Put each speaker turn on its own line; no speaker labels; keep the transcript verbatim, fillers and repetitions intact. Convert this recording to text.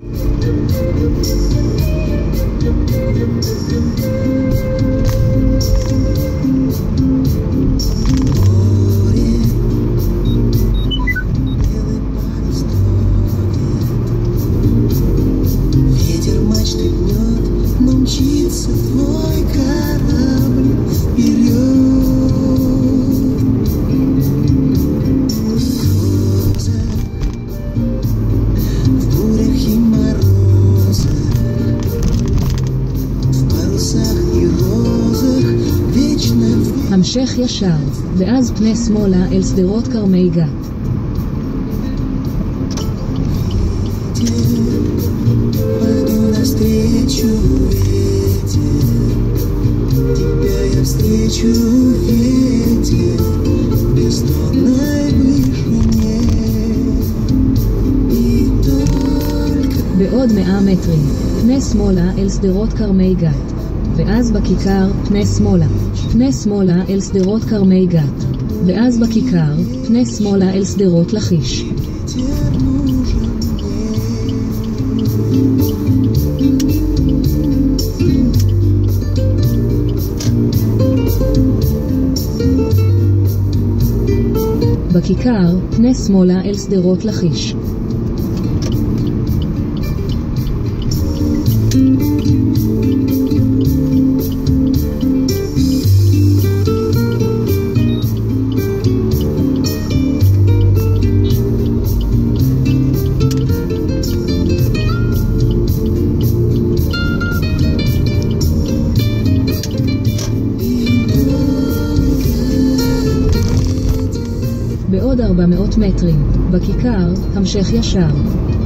המשך ישר, ואז פני שמאלה אל שדרות כרמי גת. בעוד מאה מטרים, פני שמאלה אל שדרות כרמי גת. ואז בכיכר, פני שמאלה. פני שמאלה אל שדרות כרמי גת. ואז בכיכר, פני שמאלה אל שדרות לכיש. בכיכר, פני שמאלה אל שדרות לכיש. בעוד ארבע מאות מטרים, בכיכר, המשך ישר.